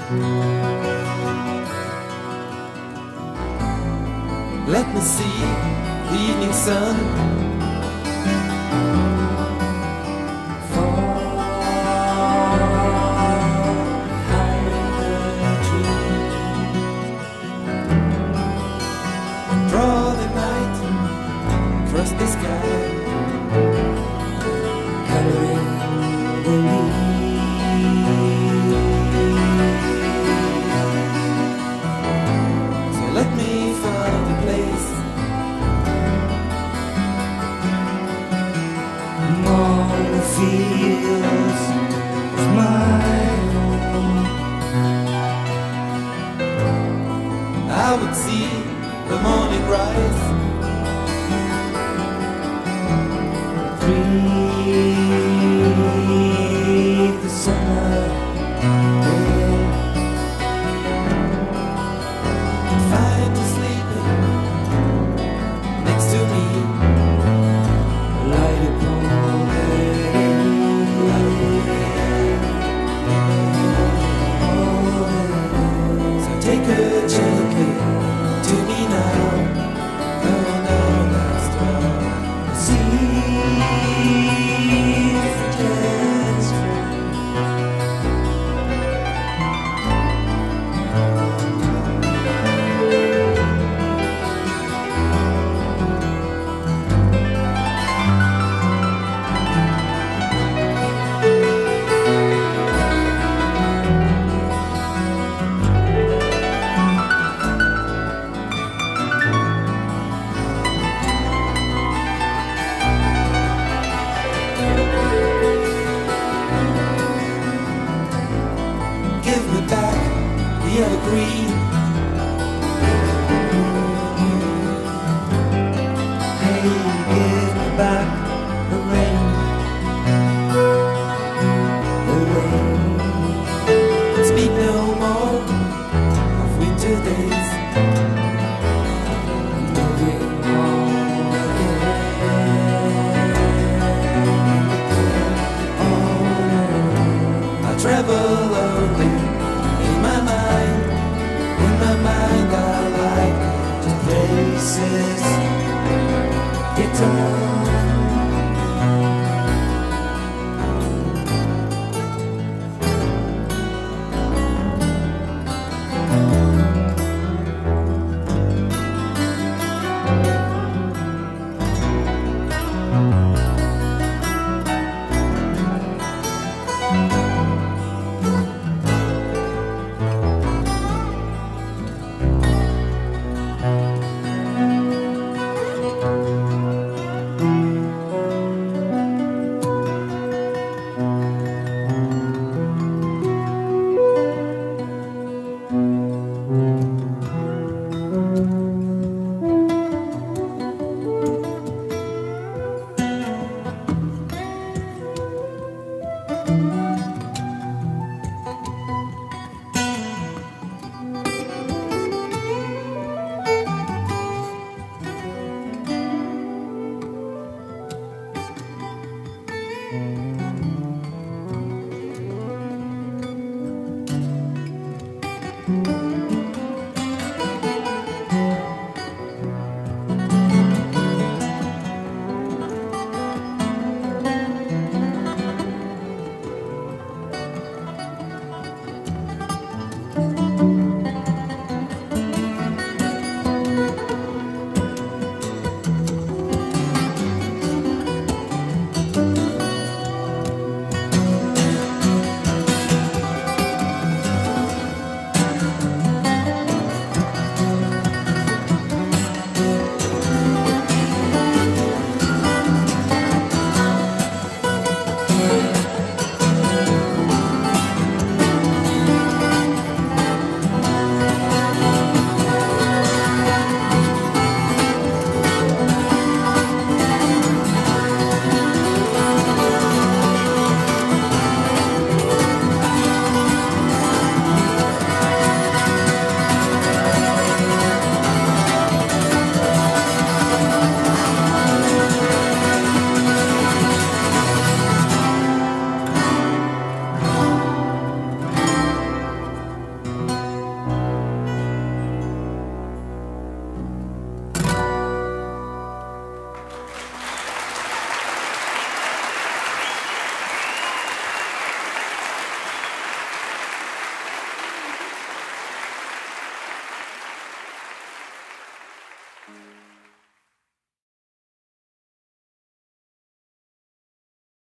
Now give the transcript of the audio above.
Let me see the evening sun fall behind the trees, draw the night across the sky, coloring the leaves. So let me find a place among the fields of my home. I would see the morning rise, breathe the summer air, find you sleeping next to me, light upon so take her gently to me now. No, no, that's wrong. See the dance give me back the evergreen. Hey, give me back the rain. The rain. Speak no more of winter days. Moving on again. I travel lonely. In my mind I like the places. Guitar